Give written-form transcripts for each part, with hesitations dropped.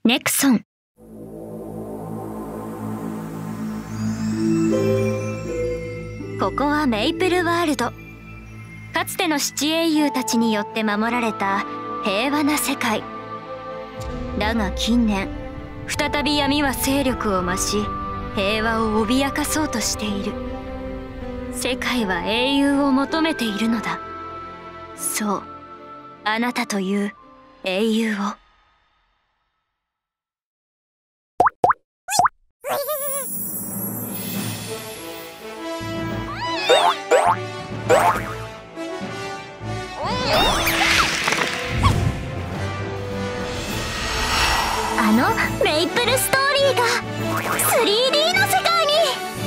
ネクソン。ここはメイプルワールド。かつての七英雄たちによって守られた平和な世界だが、近年再び闇は勢力を増し、平和を脅かそうとしている。世界は英雄を求めているのだ。そう、あなたという英雄を。あのメイプルストーリーが 3D の世界に。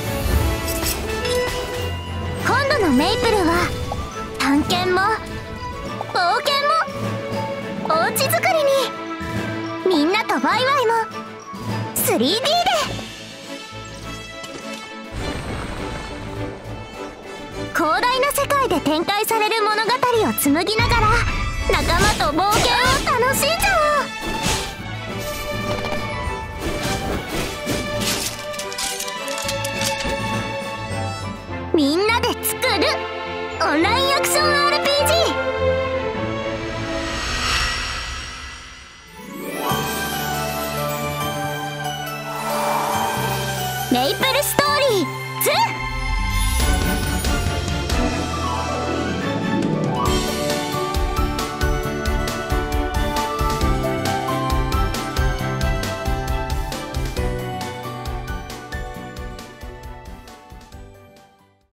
今度のメイプルは探検も冒険もおうち作りに、みんなとワイワイも 3D で。広大な世界で展開される物語を紡ぎながら仲間と冒険を楽しんじゃおう。